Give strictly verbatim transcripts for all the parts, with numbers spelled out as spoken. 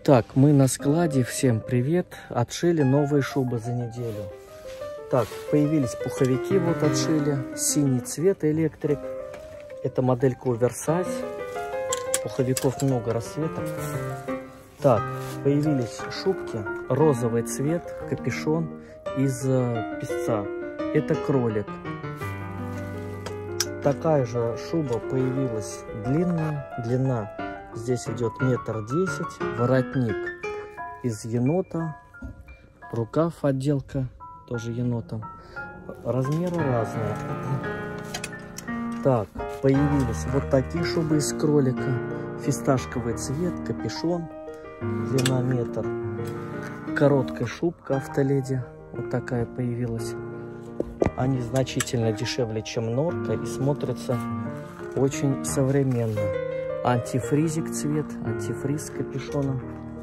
Так, мы на складе. Всем привет. Отшили новые шубы за неделю. Так, появились пуховики, вот отшили. Синий цвет, электрик. Это моделька оверсайз. Пуховиков много расцветок. Так, появились шубки. Розовый цвет, капюшон из песца. Это кролик. Такая же шуба появилась длинная. Длина здесь идет метр десять. Воротник из енота. Рукав отделка тоже енотом. Размеры разные. Так, появились вот такие шубы из кролика. Фисташковый цвет, капюшон. Длина метр. Короткая шубка автоледи. Вот такая появилась. Они значительно дешевле, чем норка, и смотрятся очень современно. Антифризик цвет, антифриз с капюшоном.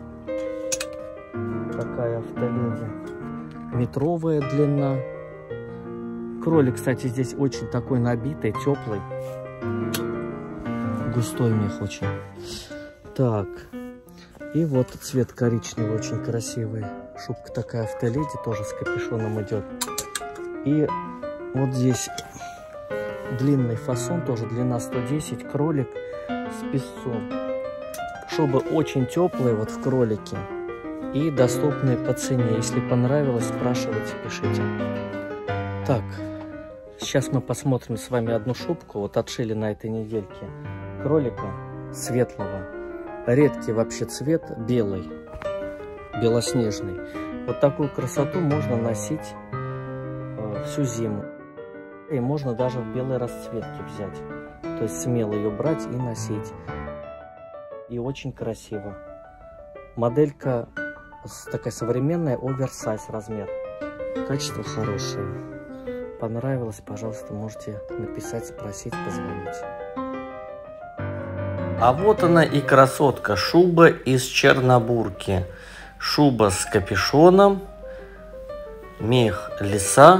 Такая автоледи. Метровая длина. Кролик, кстати, здесь очень такой набитый, теплый. Густой мех очень. Так. И вот цвет коричневый, очень красивый. Шубка такая автоледи, тоже с капюшоном идет. И вот здесь длинный фасон, тоже длина сто десять, кролик с песцом. Шубы очень теплые, вот в кролике. И доступные по цене. Если понравилось, спрашивайте, пишите. Так, сейчас мы посмотрим с вами одну шубку. Вот отшили на этой недельке кролика светлого. Редкий вообще цвет, белый, белоснежный. Вот такую красоту можно носить э, всю зиму. И можно даже в белой расцветке взять. То есть смело ее брать и носить. И очень красиво. Моделька такая современная, оверсайз размер. Качество хорошее. Понравилось, пожалуйста, можете написать, спросить, позвонить. А вот она и красотка, шуба из чернобурки. Шуба с капюшоном, мех лиса,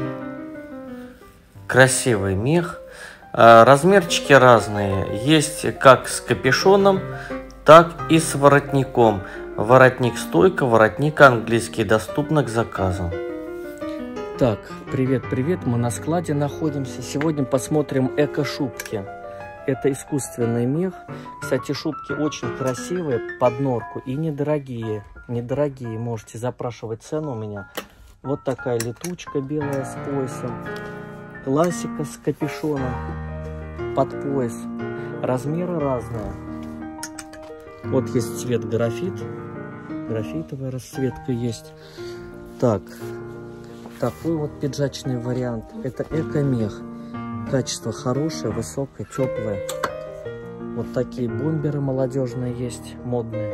красивый мех. Размерчики разные, есть как с капюшоном, так и с воротником. Воротник стойка, воротник английский, доступно к заказу. Так, привет-привет, мы на складе находимся. Сегодня посмотрим эко-шубки. Это искусственный мех. Кстати, шубки очень красивые, под норку и недорогие. Недорогие, можете запрашивать цену у меня. Вот такая летучка белая с поясом. Классика с капюшоном под пояс. Размеры разные. Вот есть цвет графит. Графитовая расцветка есть. Так, такой вот пиджачный вариант. Это эко-мех. Качество хорошее, высокое, теплое. Вот такие бомберы молодежные есть, модные.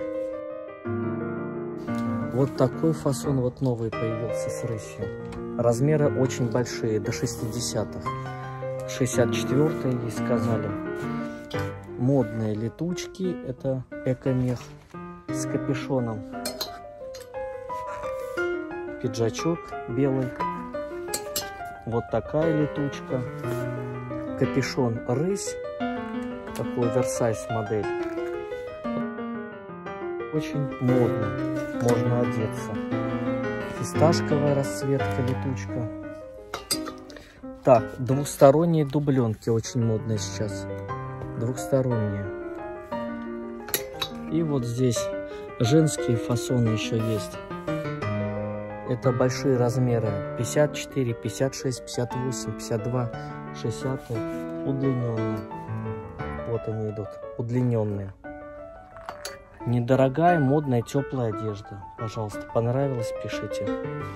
Вот такой фасон вот новый появился с рысью. Размеры очень большие, до шестидесятых. шестьдесят четвёртые ей сказали. Модные летучки, это эко-мех с капюшоном. Пиджачок белый. Вот такая летучка. Капюшон рысь. Такой оверсайз модель. Очень модно. Можно одеться. Фисташковая расцветка, летучка. Так, двухсторонние дубленки очень модные сейчас. Двухсторонние. И вот здесь женские фасоны еще есть. Это большие размеры. пятьдесят четыре, пятьдесят шесть, пятьдесят восемь, пятьдесят два, шестьдесят. Удлиненные. Вот они идут. Удлиненные. Недорогая, модная, теплая одежда. Пожалуйста, понравилось, пишите.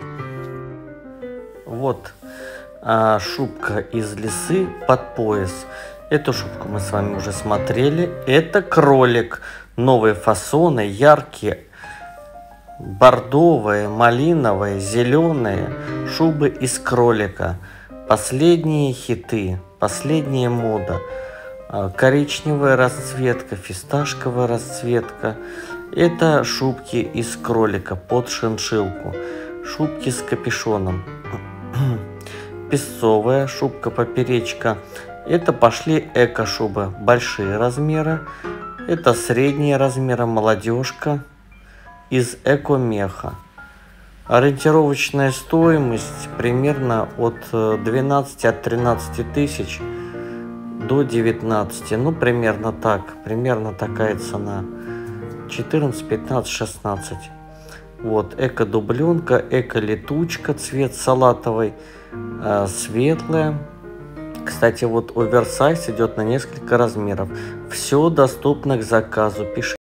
Вот а, шубка из лисы под пояс. Эту шубку мы с вами уже смотрели. Это кролик. Новые фасоны, яркие. Бордовые, малиновые, зеленые. Шубы из кролика. Последние хиты. Последняя мода. Коричневая расцветка, фисташковая расцветка. Это шубки из кролика под шиншилку. Шубки с капюшоном. Песцовая шубка поперечка. Это пошли эко-шубы. Большие размеры. Это средние размеры, молодежка. из экомеха. Ориентировочная стоимость примерно от двенадцати, от тринадцати тысяч до девятнадцати. Ну, примерно так. Примерно такая цена. четырнадцать, пятнадцать, шестнадцать. Вот, эко-дубленка, эко-летучка, цвет салатовый, э, светлая. Кстати, вот оверсайз идет на несколько размеров. Все доступно к заказу. Пишите.